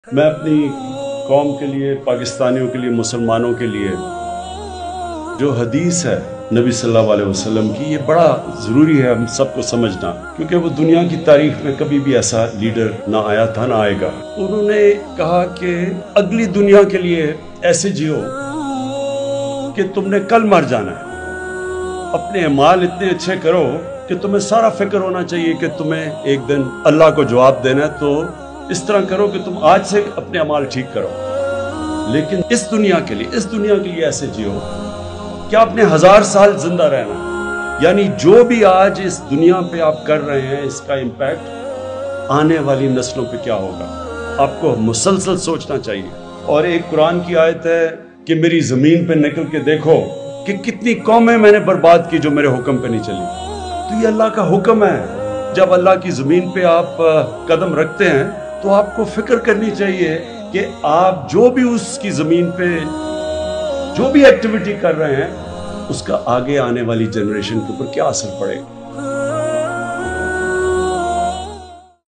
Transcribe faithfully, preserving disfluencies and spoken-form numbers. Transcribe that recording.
میں اپنی قوم کے لیے، پاکستانیوں کے لیے، مسلمانوں کے لیے جو حدیث ہے نبی صلی اللہ علیہ وسلم کی، یہ بڑا ضروری ہے ہم سب کو سمجھنا، کیونکہ وہ دنیا کی تاریخ میں کبھی بھی ایسا لیڈر نہ آیا تھا نہ آئے گا۔ انہوں نے کہا کہ اگلی دنیا کے لیے ایسے جیو کہ تم نے کل مر جانا ہے، اپنے اعمال اتنے اچھے کرو کہ تمہیں سارا فکر ہونا چاہیے کہ تمہیں ایک دن اللہ کو جواب دینا ہے، تو اس طرح کرو کہ تم آج سے اپنے اعمال ٹھیک کرو۔ لیکن اس دنیا کے لیے اس دنیا کے لیے ایسے جیو کہ آپ نے ہزار سال زندہ رہنا، یعنی جو بھی آج اس دنیا پہ آپ کر رہے ہیں اس کا امپیکٹ آنے والی نسلوں پہ کیا ہوگا، آپ کو مسلسل سوچنا چاہیے۔ اور ایک قرآن کی آیت ہے کہ میری زمین پہ نکل کے دیکھو کہ کتنی قومیں میں نے برباد کی جو میرے حکم پہ نہیں چلی۔ تو یہ اللہ کا حکم ہے۔ جب اللہ کی زمین پہ آپ قدم رکھتے ہیں تو آپ کو فکر کرنی چاہیے کہ آپ جو بھی اس کی زمین پہ جو بھی ایکٹیویٹی کر رہے ہیں اس کا آگے آنے والی جنریشن کے اوپر کیا اثر پڑے گا۔